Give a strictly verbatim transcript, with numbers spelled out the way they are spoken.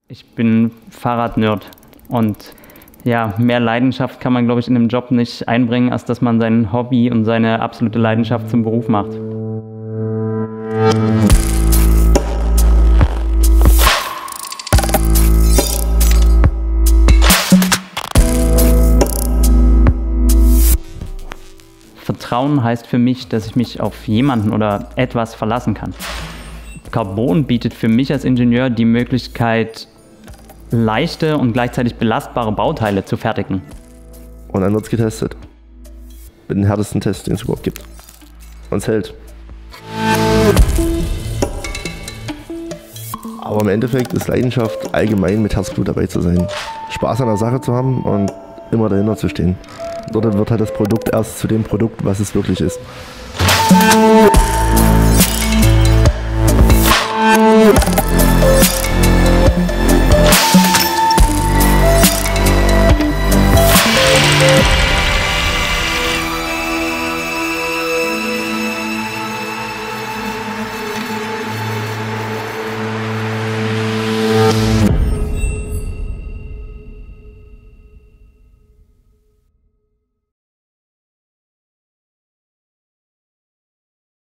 Ich bin Fahrradnerd und ja, mehr Leidenschaft kann man, glaube ich, in einem Job nicht einbringen, als dass man sein Hobby und seine absolute Leidenschaft zum Beruf macht. Vertrauen heißt für mich, dass ich mich auf jemanden oder etwas verlassen kann. Carbon bietet für mich als Ingenieur die Möglichkeit, leichte und gleichzeitig belastbare Bauteile zu fertigen. Und dann wird es getestet. Mit den härtesten Tests, den es überhaupt gibt. Und es hält. Aber im Endeffekt ist Leidenschaft allgemein mit Herzblut dabei zu sein. Spaß an der Sache zu haben und immer dahinter zu stehen. Dort wird halt das Produkt erst zu dem Produkt, was es wirklich ist.